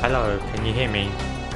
Hello, can you hear me?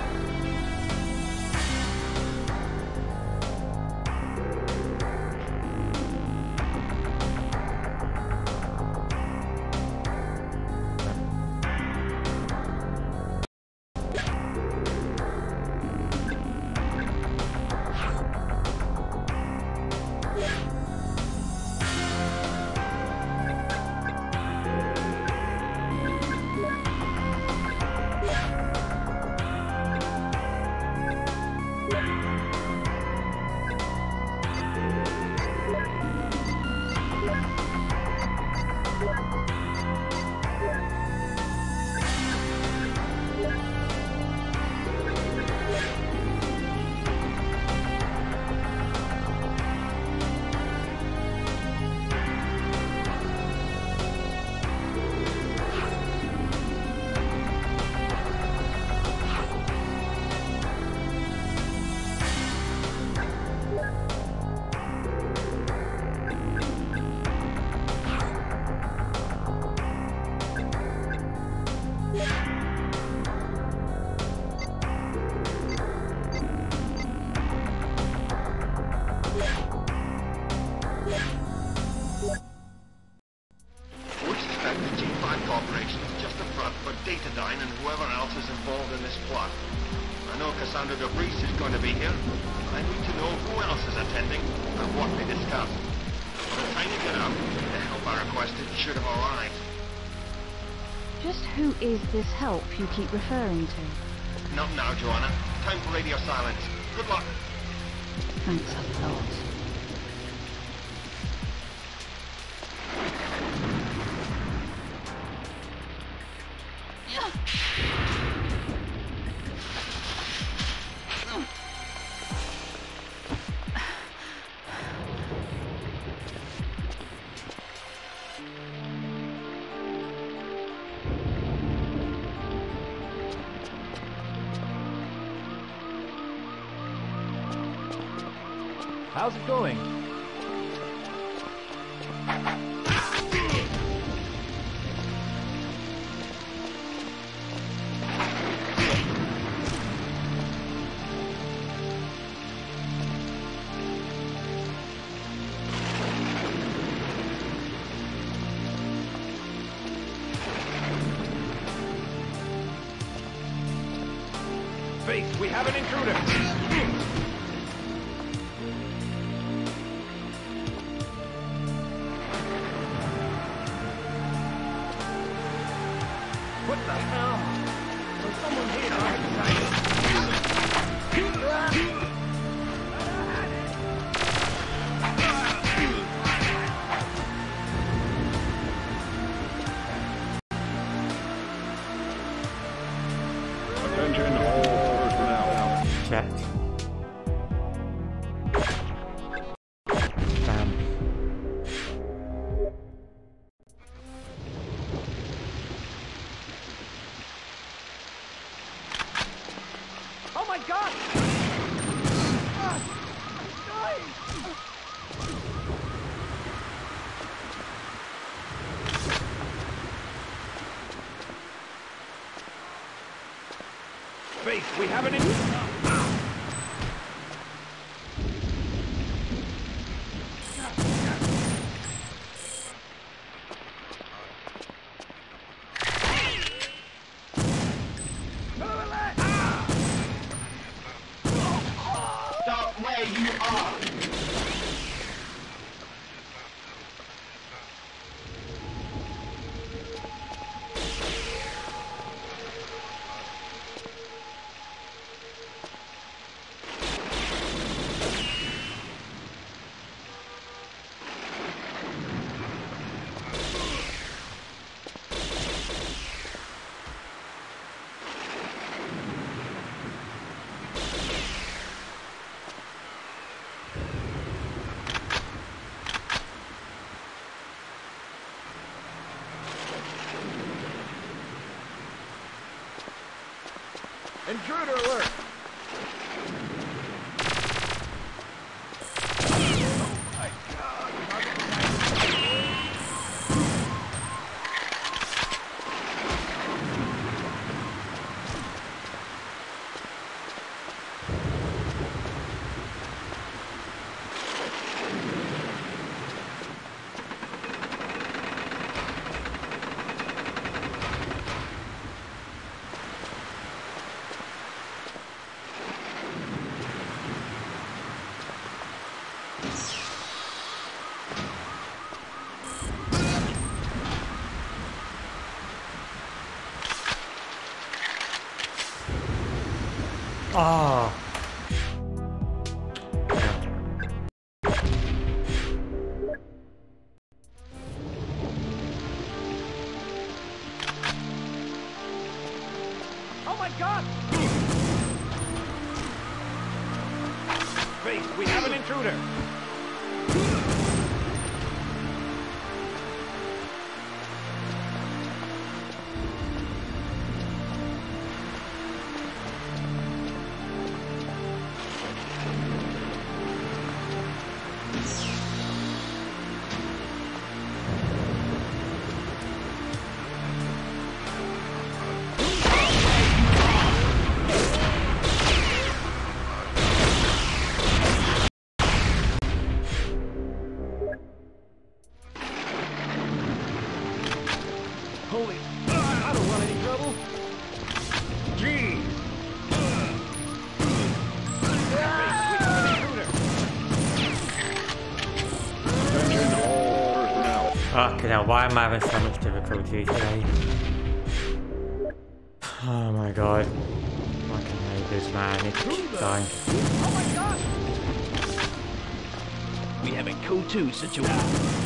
Is this help you keep referring to? Not now, Joanna. Time for radio silence. Good luck. Thanks a lot. How's it going? Faith, we have an intruder! What the hell? There's someone here Attention all personnel. Check. Oh my God! Faith, we have an Stop where you are! intruder alert! Oh. Oh my God! Faith, we have an intruder. Holy, I don't want any trouble. Gee. Attention all personnel. Fucking hell, why am I having so much difficulty today? Oh my god. Fucking hate this, man. It's dying. Oh my God! We have a code 2 situation.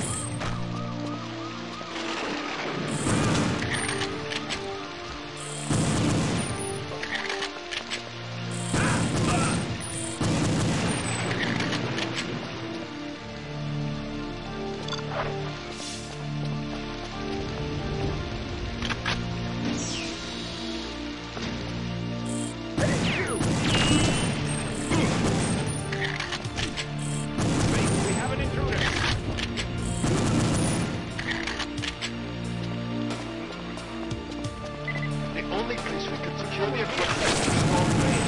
The only place we could secure the equipment is the small base.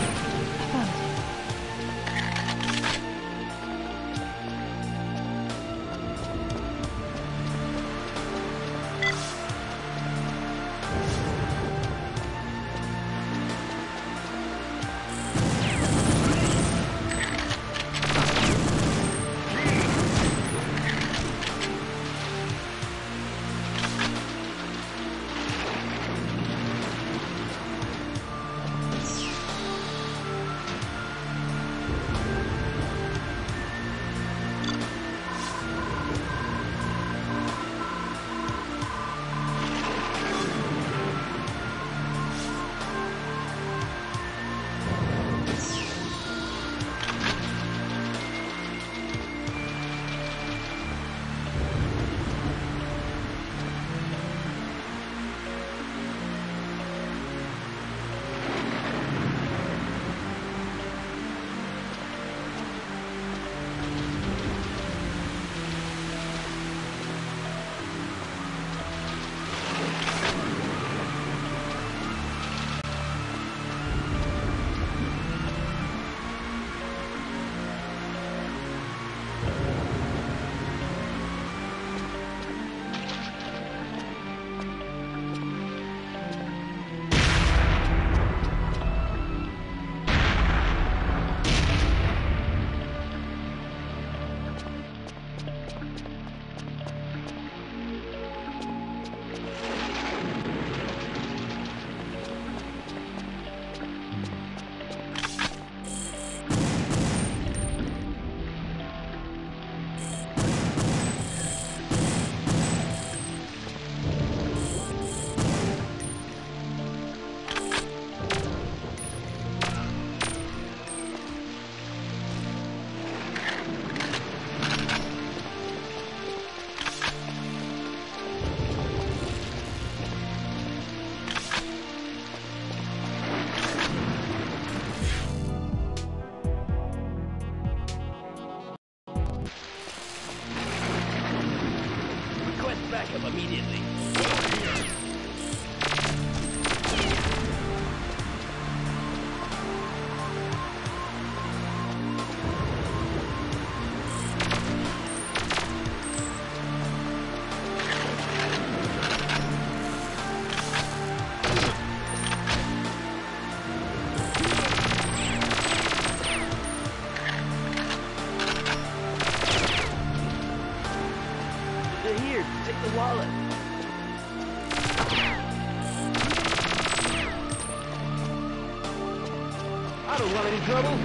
I don't want any trouble.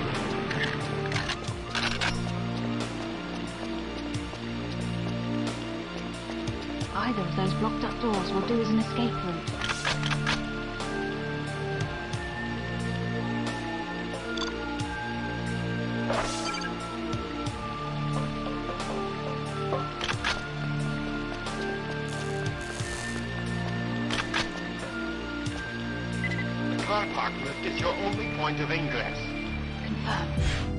Either of those blocked up doors will do as an escape route. The car park lift is your only point of ingress. Confirmed.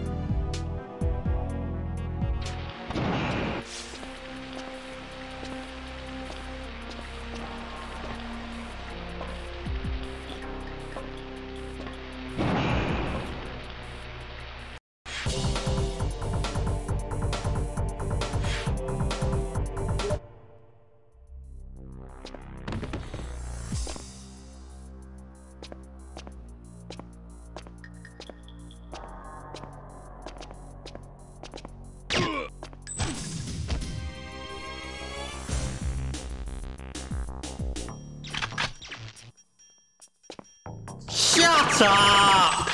Shut up!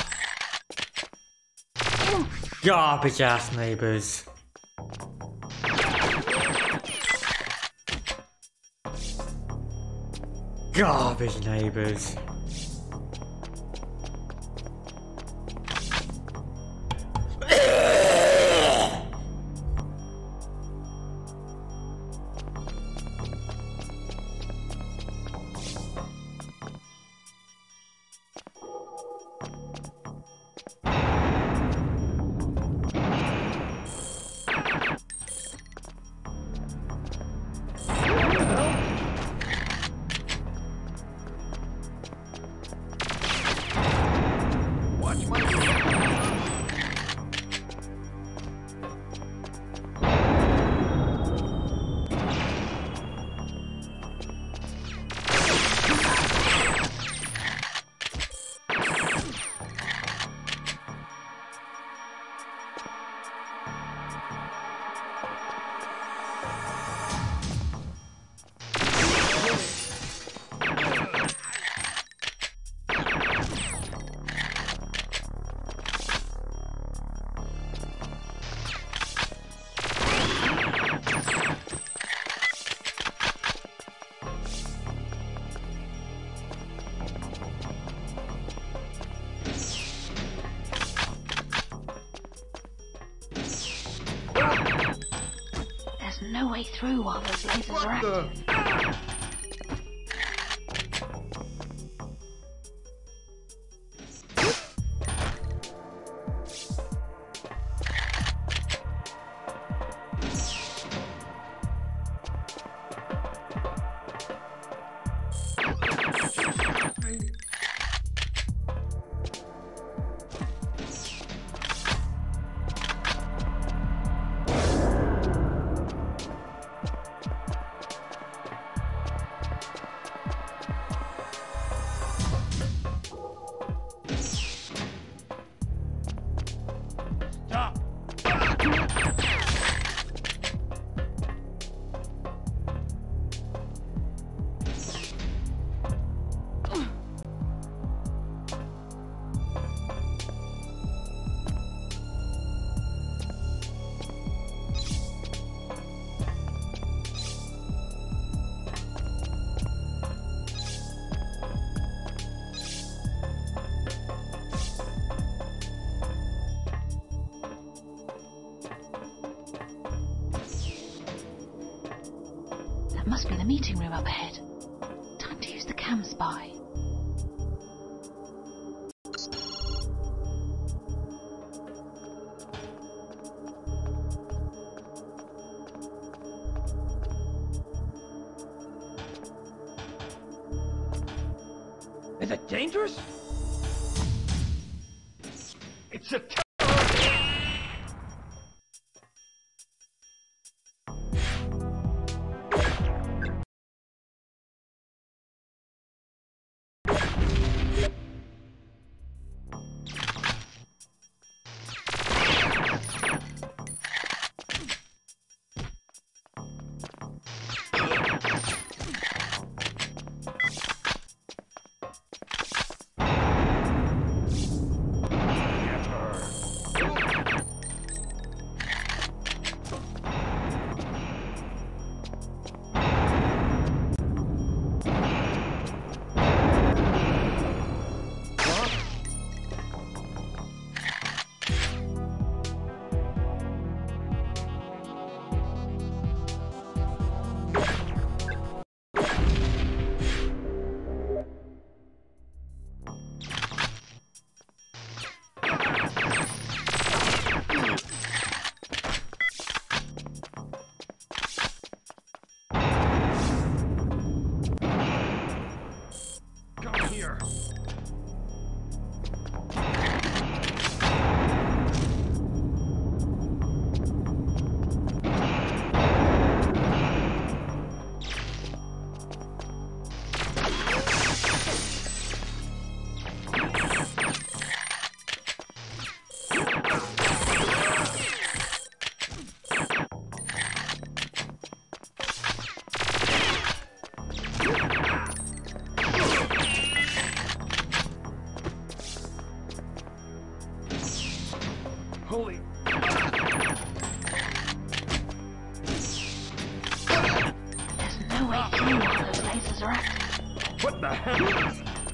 Garbage ass neighbours. Garbage neighbours. Watch my step. There's no way through while those lasers are active. Stop. That must be the meeting room up ahead. Time to use the cam spy. Is it dangerous? It's a here. Holy... There's no way through while those lasers are active. What the hell?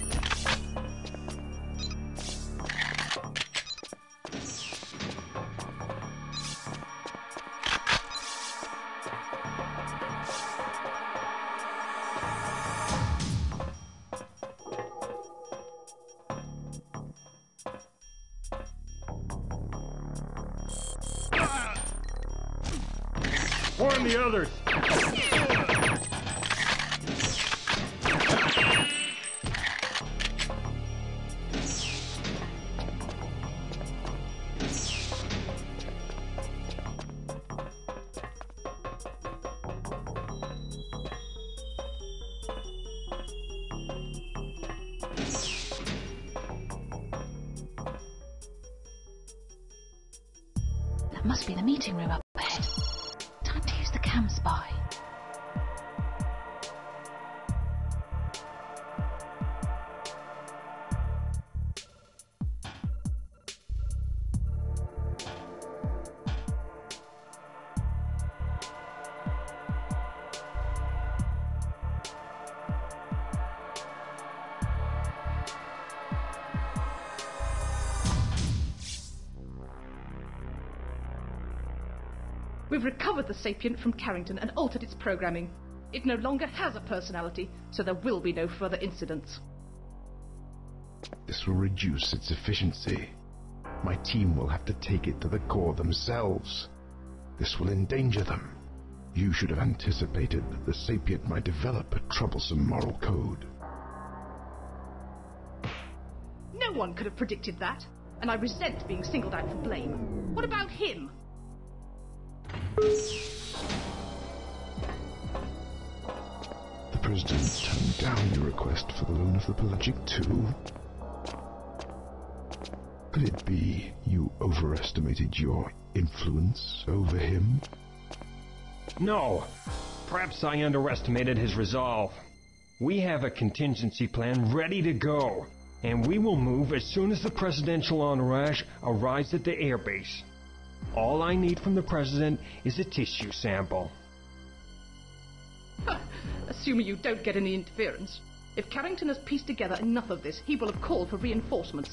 Warn the others! That must be the meeting room up ahead. Time to use the cam spy. We've recovered the sapient from Carrington and altered its programming. It no longer has a personality, so there will be no further incidents. This will reduce its efficiency. My team will have to take it to the core themselves. This will endanger them. You should have anticipated that the sapient might develop a troublesome moral code. No one could have predicted that, and I resent being singled out for blame. What about him? The President turned down your request for the loan of the Pelagic II. Could it be you overestimated your influence over him? No. Perhaps I underestimated his resolve. We have a contingency plan ready to go, and we will move as soon as the presidential entourage arrives at the airbase. All I need from the President is a tissue sample. Assuming you don't get any interference. If Carrington has pieced together enough of this, he will have called for reinforcements.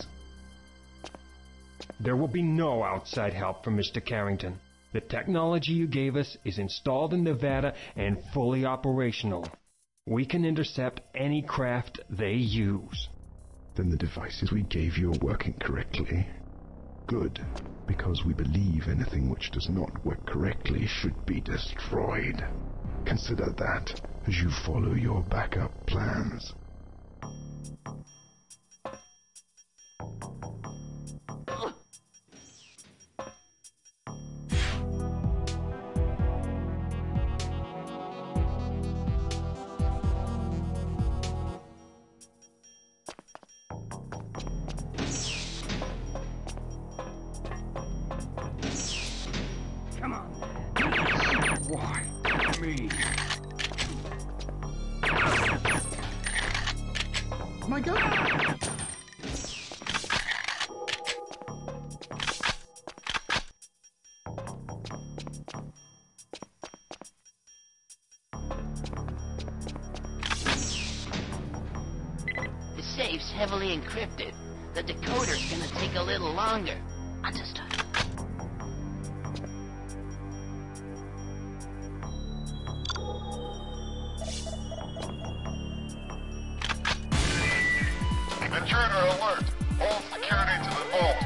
There will be no outside help from Mr. Carrington. The technology you gave us is installed in Nevada and fully operational. We can intercept any craft they use. Then the devices we gave you are working correctly. Good, because we believe anything which does not work correctly should be destroyed. Consider that as you follow your backup plans. Come on. Why me? My God! The safe's heavily encrypted. The decoder's gonna take a little longer. Understood. Intruder alert! Hold security to the vault.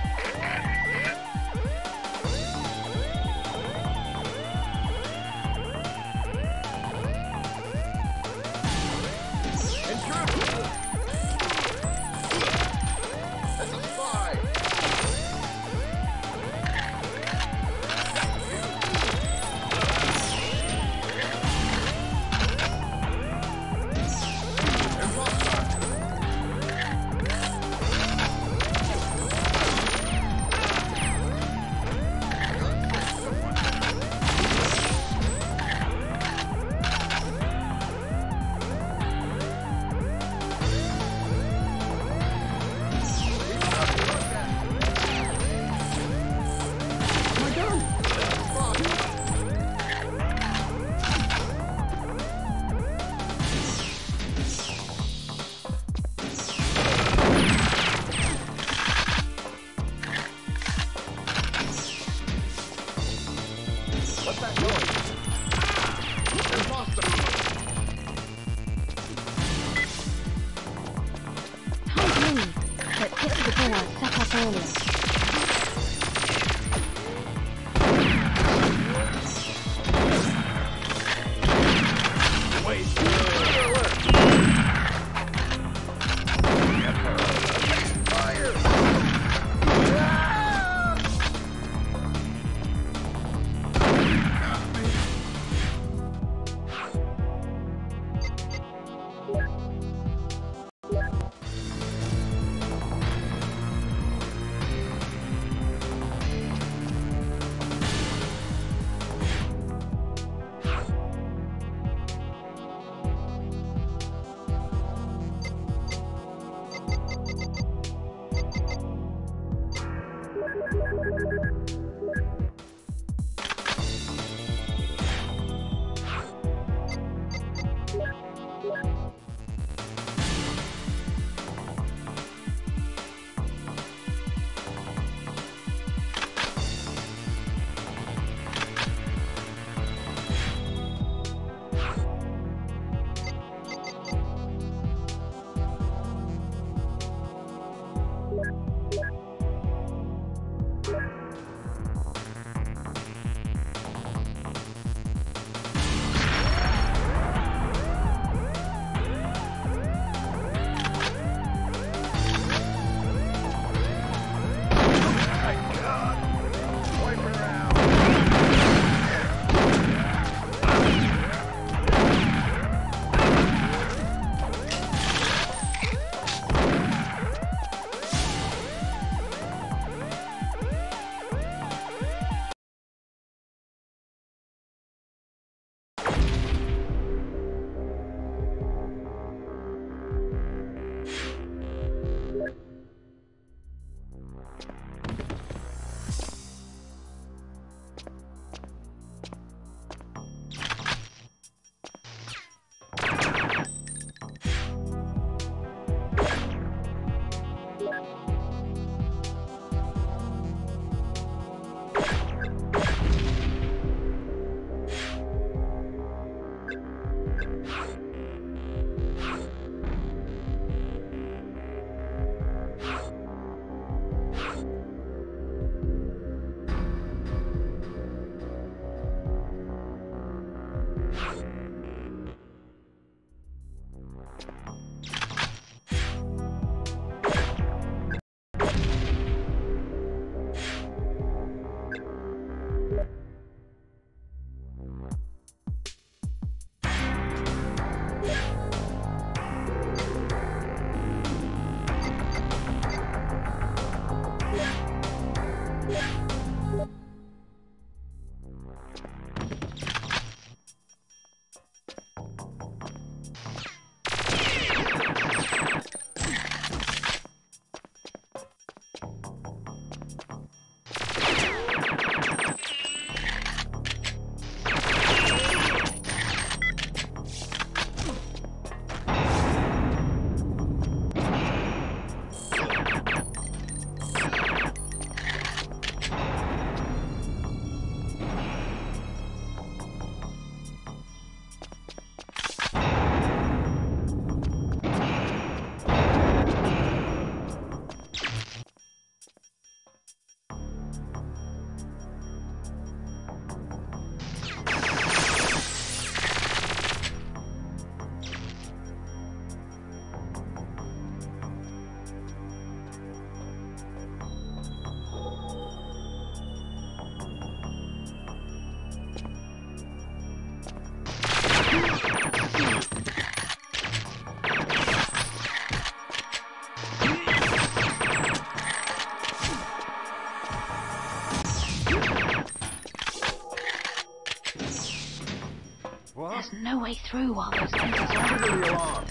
There's no way through while those lenses are on.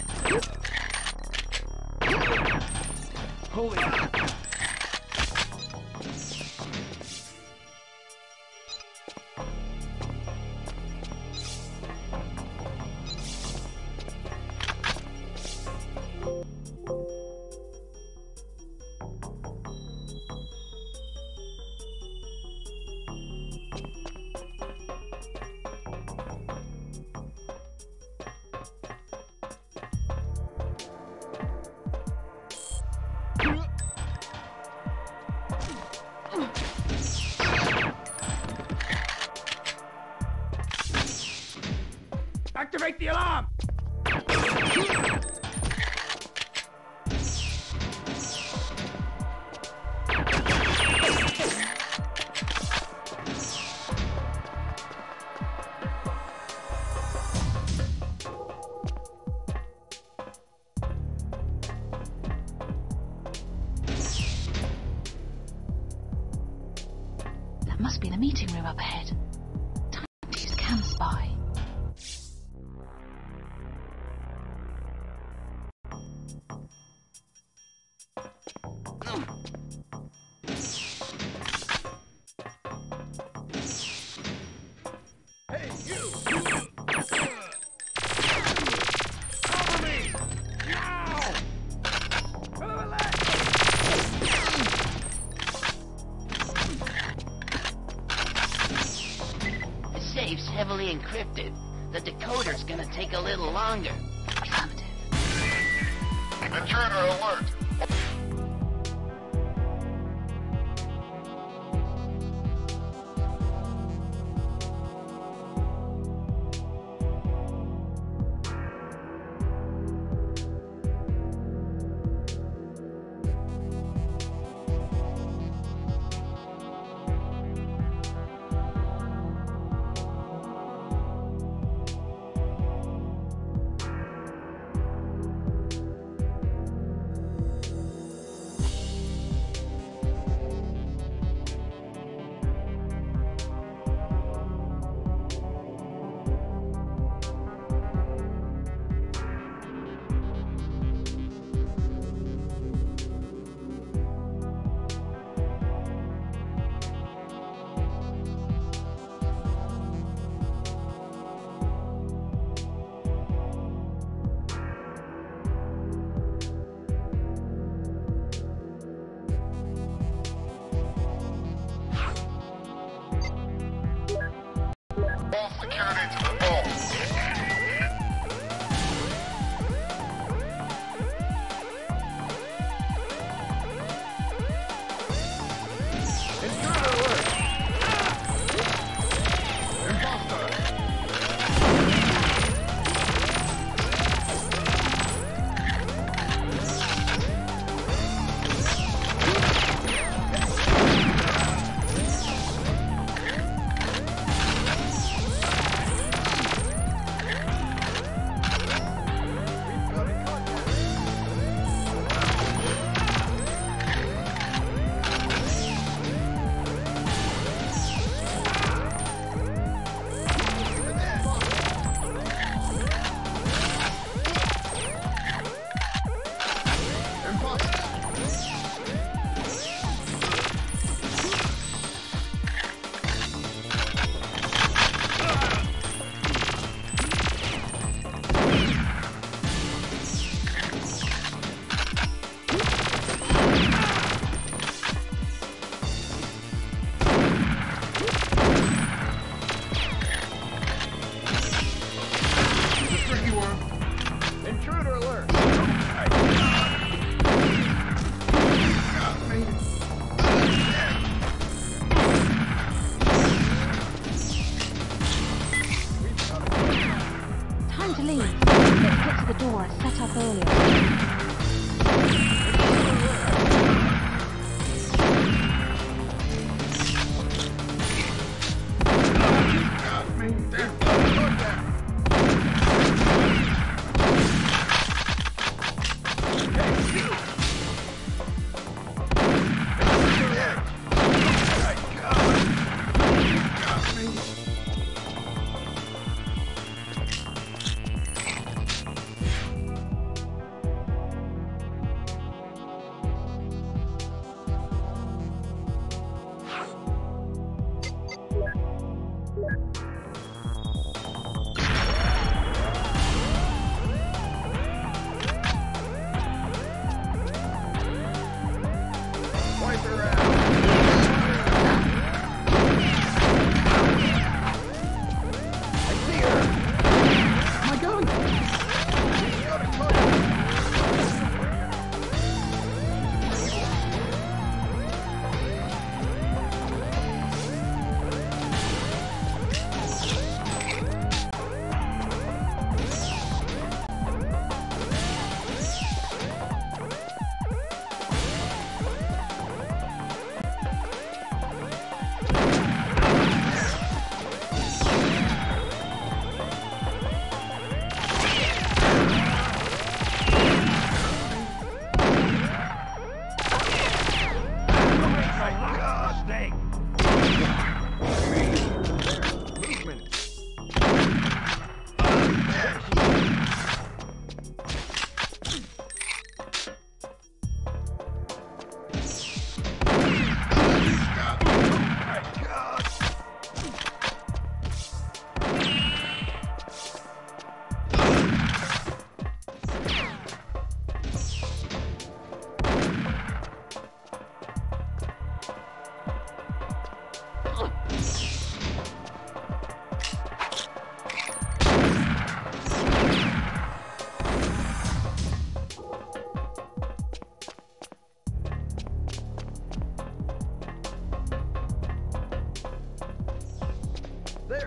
Holy... the alarm! That must be the meeting room up ahead. Time to use Cam Spy. Hey, you! Cover me! Now! The safe's heavily encrypted. The decoder's gonna take a little longer. Affirmative. Intruder alert!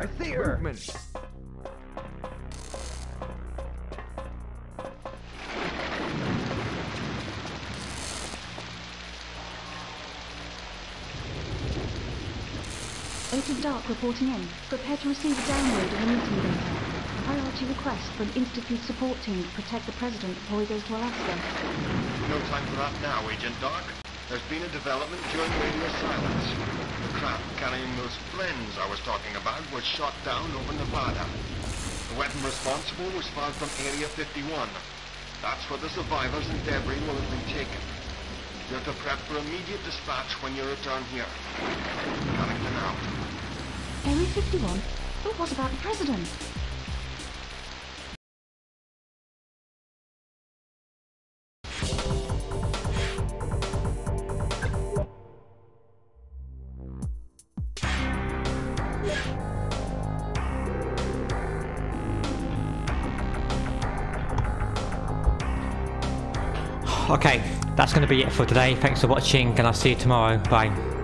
I see her! Movement. Agent Dark reporting in. Prepare to receive a download of the meeting data. Priority request for an Institute support team to protect the President before he goes to Alaska. No time for that now, Agent Dark. There's been a development during radio silence. The craft carrying those friends I was talking about was shot down over Nevada. The weapon responsible was found from Area 51. That's where the survivors and debris will have been taken. You're to prep for immediate dispatch when you return here. Carrington out. Area 51? But what about the President? Okay, that's going to be it for today. Thanks for watching and I'll see you tomorrow. Bye.